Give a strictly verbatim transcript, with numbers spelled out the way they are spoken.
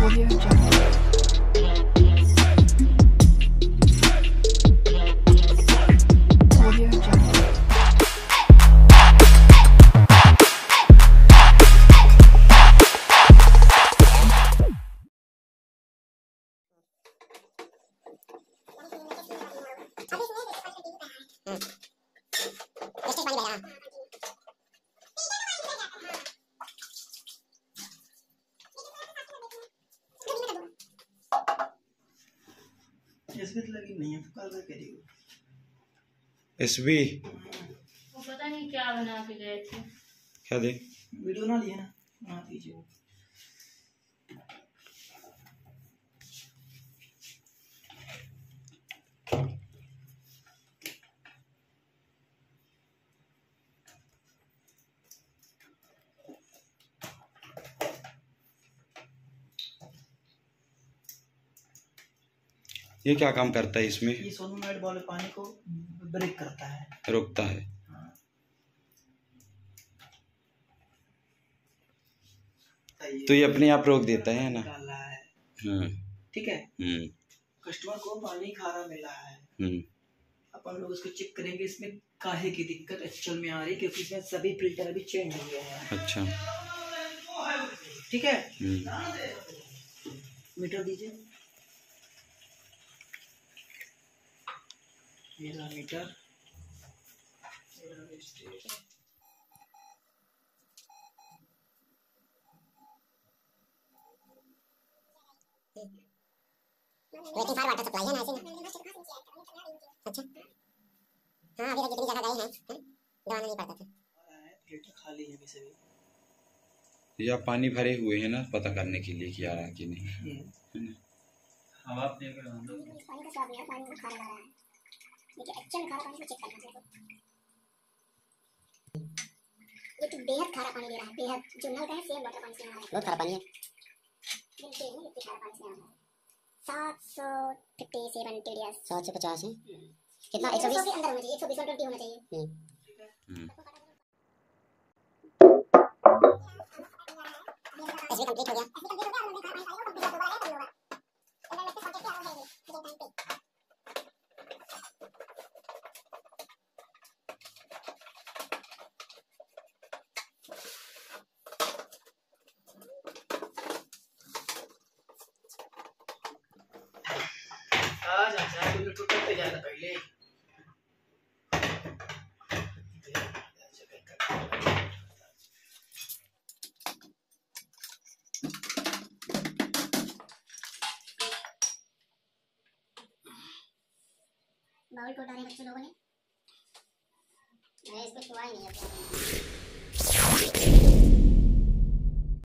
Audio Jungle. Audio Jungle. SB लगी नहीं है, कल का करी हो एसबी वो पता नहीं क्या बना के गए थे। क्या दे वीडियो ना लिए ना बना दीजिए। ये क्या काम करता है इसमें? ये सोलोनॉइड वाले पानी को ब्रेक करता है, रोकता है। हाँ। तो ये अपने आप रोक देता है ना? डाल रहा है, हम्म ठीक है। हम्म कस्टमर को पानी खारा मिला है, हम्म अपन लोग उसको चेक करेंगे इसमें काहे की दिक्कत एक्चुअल में आ रही है, क्योंकि इसमें सभी फिल्टर अभी चेंज हो गए हैं। अच्छा ठीक है, हम्म मीटर दीजिए। मेरा मीटर, मेरा रजिस्ट्रेशन। लेकिन सारा वाटर सप्लाई है ना ऐसे ना। अच्छा हाँ, अभी तक जितनी जगह गए हैं दबाना नहीं पड़ता था। फिल्टर खाली है अभी सभी। या पानी भरे हुए हैं ना, पता करने के लिए कि आ रहा कि नहीं। हवा आप देख रहे हो हम लोग पानी का स्वाद नहीं है, पानी में खारा लगा रहा है, लेकिन एक्चुअल खारा पानी को चेक करना है। ये तो बेहद खारा पानी दे रहा है, बेहद जो नल का है सेम वाटर पानी से आ रहा है। बहुत खारा पानी है, बिल्कुल नहीं, इतनी खारा पानी से आ रहा है। सात सौ फिफ्टी सेवन टीडीएस, सात सौ पचास है कितना, एक सौ बीस के अंदर होना चाहिए, एक सौ बीस ट्वेंटी होना चाहिए। हम्म ऐसे कंप्लीट हो गया, ऐसे कंप्लीट हो गया। हमने कहा पानी पानी दोबारा है, दोबारा अंदर लगते सब्जेक्ट क्या हो जाएगी सेकंड टाइम पे। आज अच्छा है, तो टूट पे जाना पहले। बाउल को डाले बच्चों लोगों ने, मैं इसको छुआ ही नहीं है।